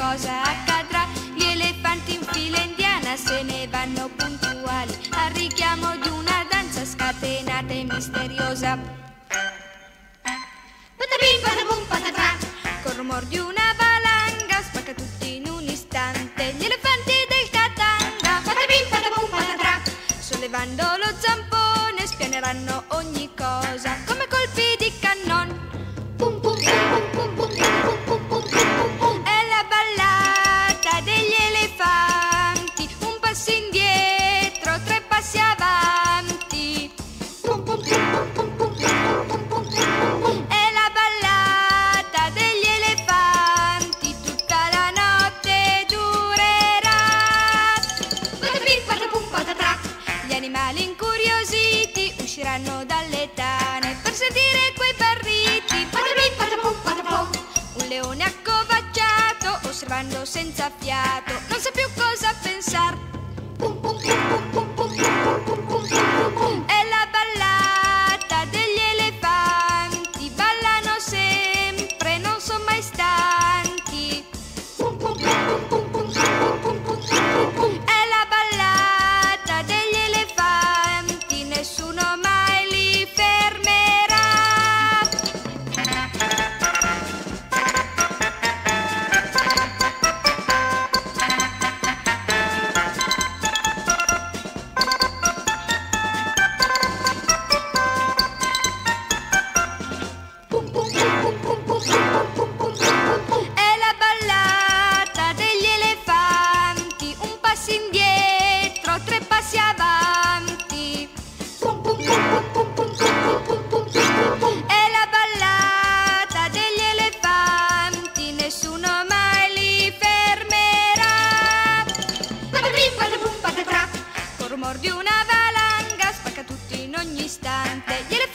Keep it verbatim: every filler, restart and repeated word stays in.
cosa accadrà. Gli elefanti in fila indiana se ne vanno puntuali al richiamo di una danza scatenata e misteriosa. Patapim, patapum, patatrà. Col rumor di una valanga spacca tutti in un istante gli elefanti del Katanga. Patapim, patapum, patatrà. Sollevando lo zampone spianeranno ogni cosa come colpi di cannon. Pum, pum, pum, pum, pum, pum, pum, pum, pum, pum. È la ballata degli elefanti, un passo indietro, tre passi avanti. Pum, pum, pum, pum, pum, pum, pum, pum, pum. È la ballata degli elefanti, tutta la notte durerà. Patapim, patapum, patatrà. Gli animali incuriositi usciranno dalle tane per sentire quei barriti. Patapim, patapum, patapum. Un leone accovacciato, osservando senza fiato, non sa più cosa pensar. Pum, pum, pum, pum, pum, pum, pum, pum, pum, pum, pum. È la ballata degli elefanti, ballano sempre, non sono mai stanchi. Pum, pum, pum, pum, pum, pum, pum, pum, pum, pum. È la ballata degli elefanti, nessuno mai li fermerà. Pum, pum, pum, pum, pum, pum, pum, pum, pum, pum. È la ballata degli elefanti, un passo indietro, tre passi avanti. Pum, pum, pum, pum, pum, pum, pum, pum, pum, pum. È la ballata degli elefanti, nessuno mai li fermerà. Patapim, patapum, patatrà. Col rumor di una valanga spacca tutti in ogni istante gli elefanti